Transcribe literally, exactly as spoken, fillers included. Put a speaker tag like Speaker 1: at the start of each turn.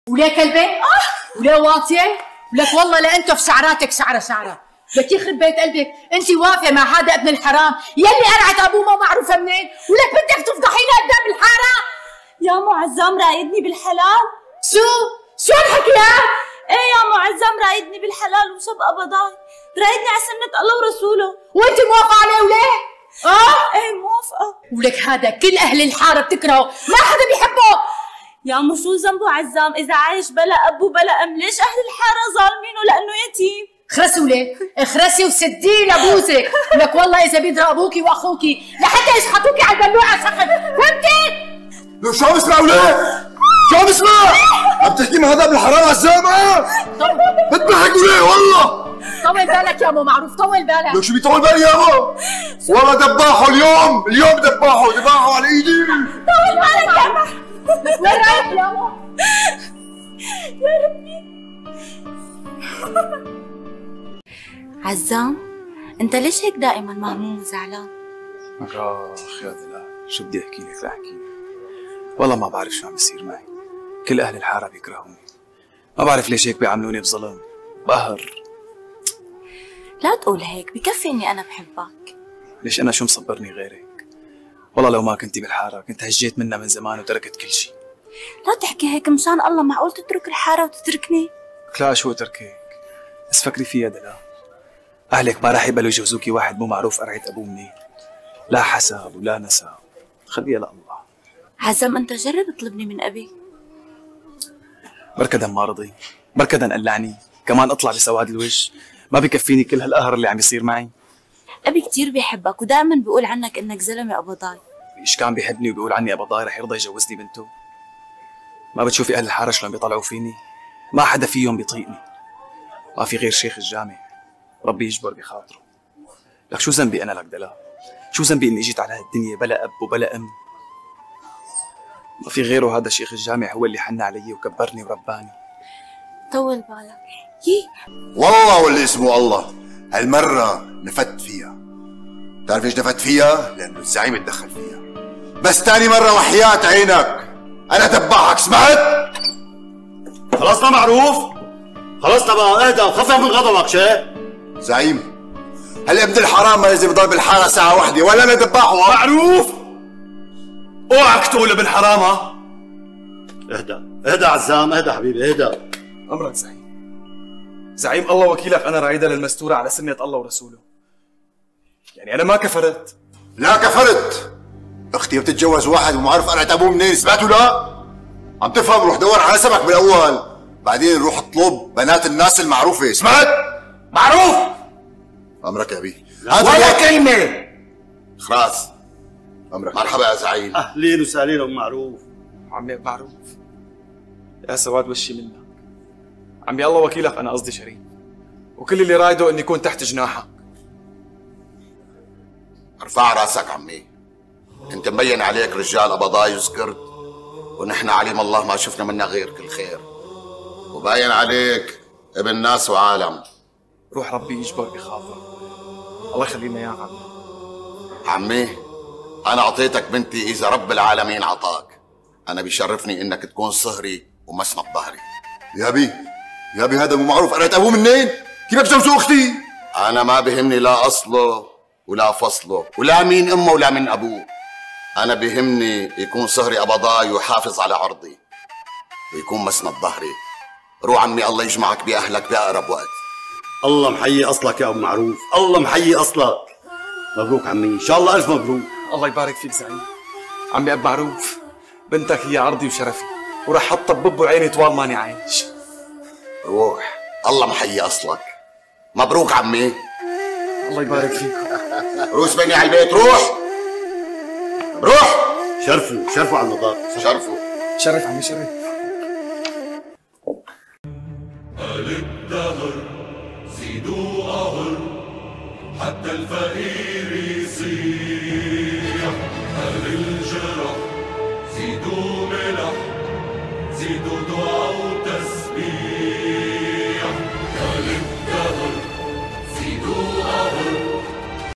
Speaker 1: ولا كلبة؟ ولا واطية؟ ولك والله لأنتو في شعراتك شعرة شعرة. لك يخرب بيت قلبك، أنت واقفة مع هذا ابن الحرام يلي قرعت أبوه ما معروفة منين، ولك بدك تفضحينا قدام الحارة؟
Speaker 2: يا أمو عزام رايدني بالحلال؟
Speaker 1: شو؟ شو الحكي هاد؟
Speaker 2: إيه يا أمو عزام رايدني بالحلال وشب قبضاي، رايدني على سنة الله ورسوله.
Speaker 1: وأنت موافقة عليه وليه؟ آه؟
Speaker 2: إيه موافقة.
Speaker 1: ولك هذا كل أهل الحارة بتكرهه، ما حدا بيحبه.
Speaker 2: يا أمو شو ذنبه عزام؟ إذا عايش بلا أب وبلا أم، ليش أهل الحارة ظالمينه لأنه يتيم؟
Speaker 1: اخرسي وليه، اخرسي وسديه لابوسك، لك والله إذا بيدرى أبوكي وأخوكي لحتى يسحطوكي على البلوعة سخن، فهمتي؟
Speaker 3: لو شو عم اسمع وليه؟ شو عم اسمع؟ عم تحكي مع هذا ابن الحرام عزام اه؟ بتضحك وليه والله؟
Speaker 1: طول بالك يا أمو معروف، طول بالك.
Speaker 3: لك شو بيطول بالي يا أمو؟ والله دباحه اليوم، اليوم دباحه، دباحه على إيدي.
Speaker 2: طول بالك يا أمو.
Speaker 1: وين رايح يا أمو؟
Speaker 2: يا ربي. عزام، أنت ليش هيك دائما مهموم وزعلان؟
Speaker 4: آخ يا دلال، شو بدي أحكي لك؟ لا أحكي لك. والله ما بعرف شو عم بيصير معي. كل أهل الحارة بيكرهوني. ما بعرف ليش هيك بيعاملوني بظلم، بقهر.
Speaker 2: لا تقول هيك، بكفي إني أنا بحبك.
Speaker 4: ليش أنا شو مصبرني غيرك؟ والله لو ما كنتي بالحارة كنت هجيت منها من زمان وتركت كل شيء.
Speaker 2: لا تحكي هيك مشان الله، معقول تترك الحارة وتتركني؟
Speaker 4: لا شو تركك؟ بس فكري فيها دلال. أهلك ما راح يقبلوا يجوزوكي واحد مو معروف قرعة أبوه منين. لا حسب ولا نسب، خليها لله.
Speaker 2: عزام أنت جرب اطلبني من أبي.
Speaker 4: بركدا ما رضي، بركدا قلعني، كمان اطلع بسواد الوجه، ما بكفيني كل هالقهر اللي عم يصير معي.
Speaker 2: أبي كتير بيحبك ودائما بيقول عنك إنك زلمة قبضاي.
Speaker 4: إيش كان بيحبني وبيقول عني قبضاي رح يرضى يجوزني بنته؟ ما بتشوفي أهل الحارة شلون بيطلعوا فيني؟ ما حدا فيهم بيطيقني. ما في غير شيخ الجامع، ربي يجبر بخاطره. لك شو ذنبي أنا لك دلال؟ شو ذنبي إني جيت على هالدنيا بلا أب وبلا أم؟ ما في غيره، هذا شيخ الجامع هو اللي حن علي وكبرني ورباني.
Speaker 2: طول بالك. يي
Speaker 3: والله واللي اسمه الله، هالمرة نفت فيها. بتعرف ليش نفت فيها؟ لأنه الزعيم اتدخل فيها. بس تاني مرة وحياة عينك أنا دباحك، سمعت؟
Speaker 5: خلصنا معروف؟ خلصنا بقى، اهدى وخفف من غضبك شيء.
Speaker 3: زعيم، هالابن الحرام ما لازم يضل بالحارة ساعة واحدة ولا أنا دباحه.
Speaker 5: معروف؟ اوعك تقول ابن حرام. ها؟ اهدى، اهدى عزام، اهدى حبيبي، اهدى.
Speaker 4: أمرك زعيم. زعيم الله وكيلك، أنا رايدة للمستورة على سنة الله ورسوله. يعني أنا ما كفرت.
Speaker 3: لا كفرت. أختي بتتجوز واحد وما عارف قرعة أبوه منين، سمعتوا لا؟ عم تفهم، روح دور على سمك بالأول، بعدين روح اطلب بنات الناس المعروفة، سمعت؟
Speaker 5: معروف؟
Speaker 3: أمرك يا أبي.
Speaker 5: ولا كلمة.
Speaker 3: خلاص. أمرك. مرحبا يا زعيم.
Speaker 5: أهلين وسهلين أم معروف.
Speaker 4: عمي معروف، يا سواد وشي منك. عمي الله وكيلك أنا قصدي شريف، وكل اللي رايده إني يكون تحت جناحك.
Speaker 3: ارفع راسك عمي، انت مبين عليك رجال قبضاي وسكرت، ونحن عليم الله ما شفنا منا غير كل خير، وباين عليك ابن ناس وعالم.
Speaker 4: روح ربي يجبر بخاطرك، الله يخلينا يا عمي.
Speaker 3: عمي انا اعطيتك بنتي اذا رب العالمين عطاك، انا بيشرفني انك تكون صهري ومسند ظهري. يا بي يا بي هذا مو معروف قرأت ابوه منين؟ كيف بتجوزوا اختي؟ انا ما بهمني لا اصله ولا فصله ولا مين امه ولا من ابوه، انا بهمني يكون صهري قبضاي ويحافظ على عرضي ويكون مسند ظهري. روح عمي الله يجمعك باهلك باقرب وقت.
Speaker 5: الله محيي اصلك يا ابو معروف، الله محيي اصلك. مبروك عمي، ان شاء الله الف مبروك.
Speaker 4: الله يبارك فيك زعيم. عمي ابو معروف، بنتك هي عرضي وشرفي، وراح حط ببه عيني طوال ماني عايش.
Speaker 3: روح الله محيي اصلك. مبروك عمي.
Speaker 4: الله يبارك فيك.
Speaker 3: روس بني على البيت، روح روح.
Speaker 5: شرفوا شرفوا على النظافه.
Speaker 3: شرفوا.
Speaker 4: شرف عمي شرف.
Speaker 6: أهل الدهر زيدوا قهر حتى الفقير يصيح، أهل الجرح زيدوا ملح زيدوا دعاء وتسبيح.